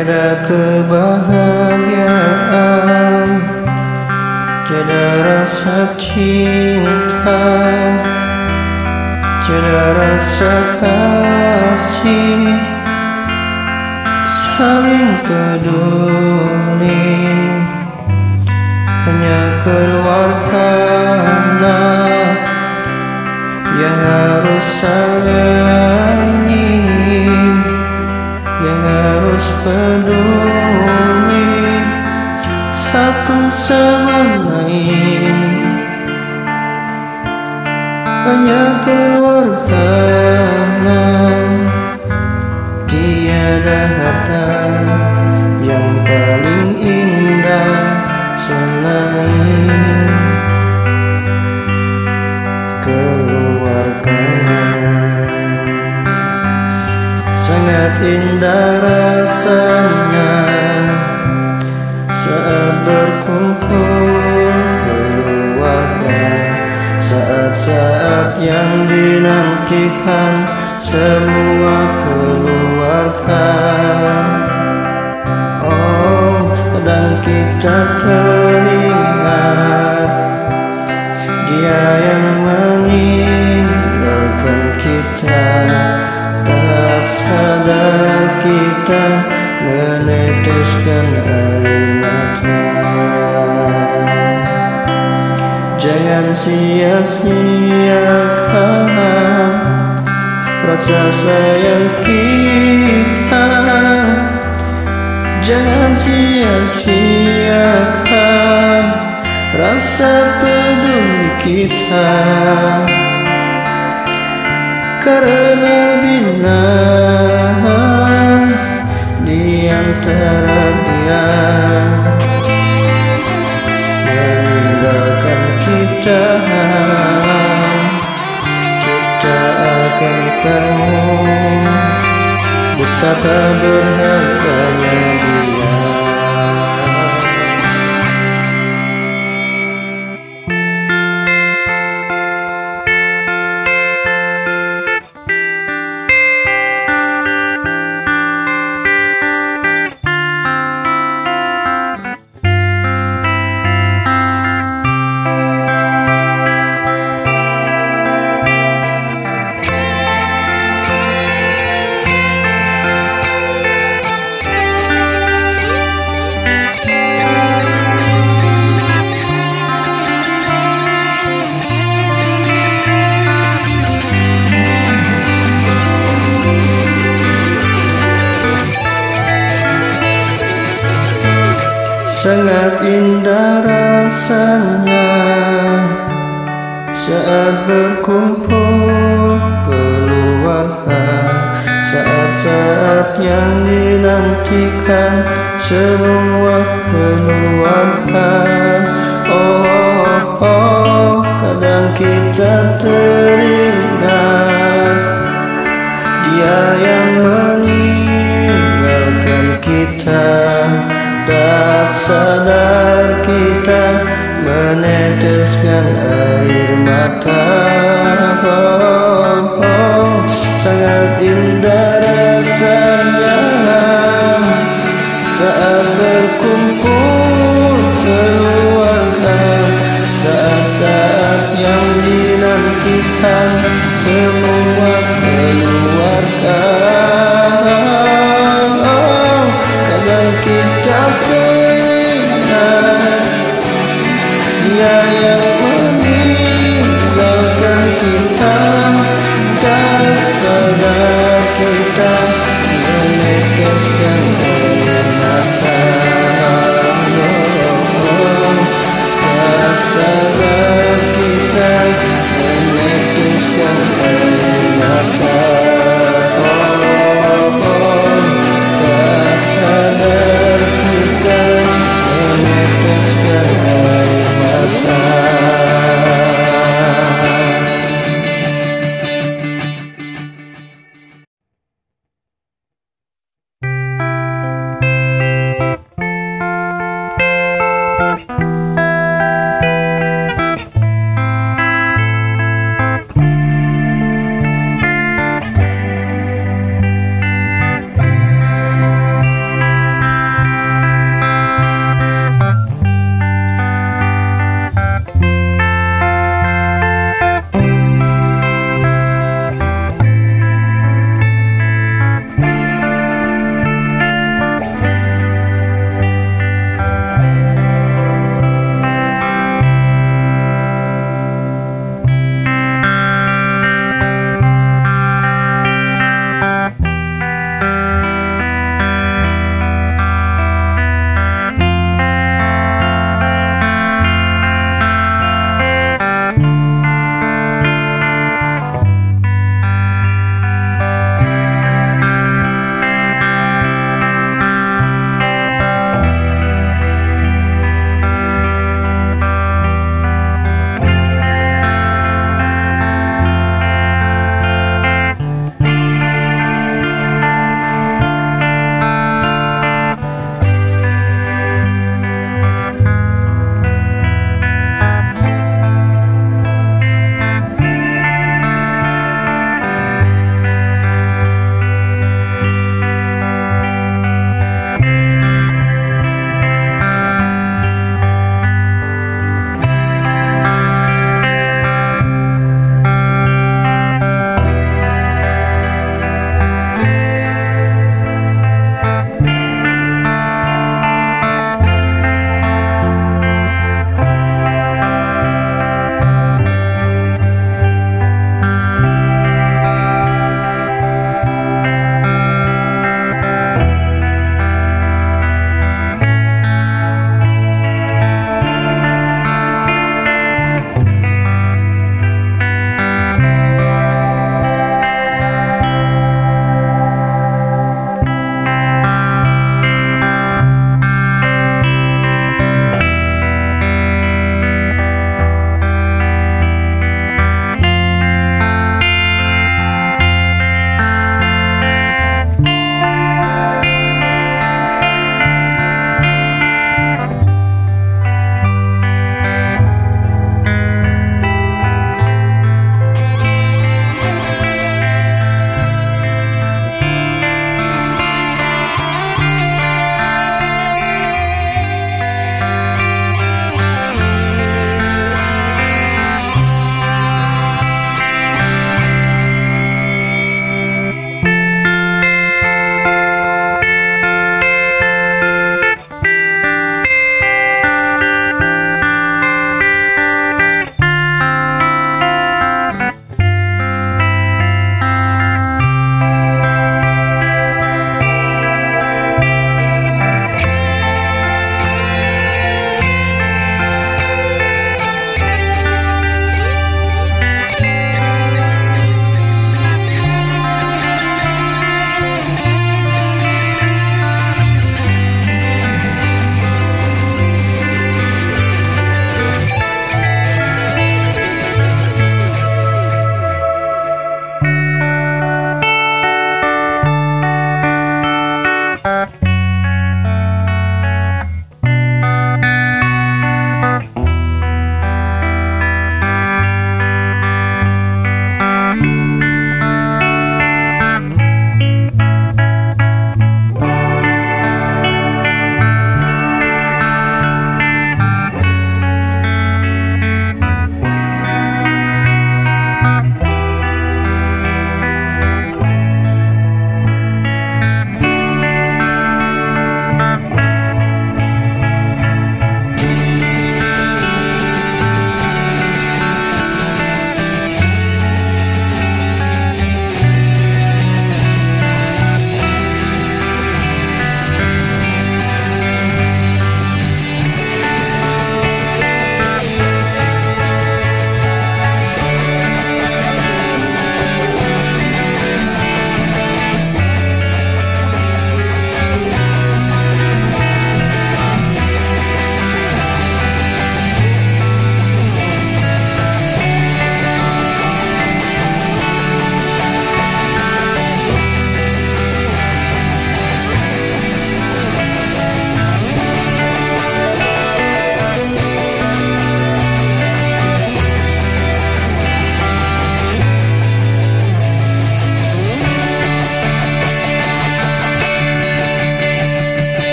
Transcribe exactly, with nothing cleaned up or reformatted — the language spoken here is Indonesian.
tiada kebahagiaan, tiada rasa cinta, tiada rasa kasih, saling peduli, hanya keluargalah yang harus sayangi, yang harus peduli satu sama lain. Hanya keluargalah, tiada harta yang paling indah selain keluarganya. Sangat indah rasanya saat berkumpul keluarga, saat-saat yang dinantikan semua keluarga. Oh, kadang kita teringat dia yang meninggalkan kita, tak sadar kita meneteskan air mata. Jangan sia-siakan rasa sayang kita, jangan sia-siakan rasa peduli kita. Karena bila di antara dia meninggalkan kita, kita akan tahu betapa berharganya dia. Sangat indah rasanya saat berkumpul keluarga, saat-saat yang dinantikan semua keluarga. Oh, oh, oh, kadang kita teringat dia yang meninggalkan kita, tak sadar kita meneteskan air mata. Oh, oh, sangat indah rasanya saat berkumpul keluarga, saat-saat yang dinantikan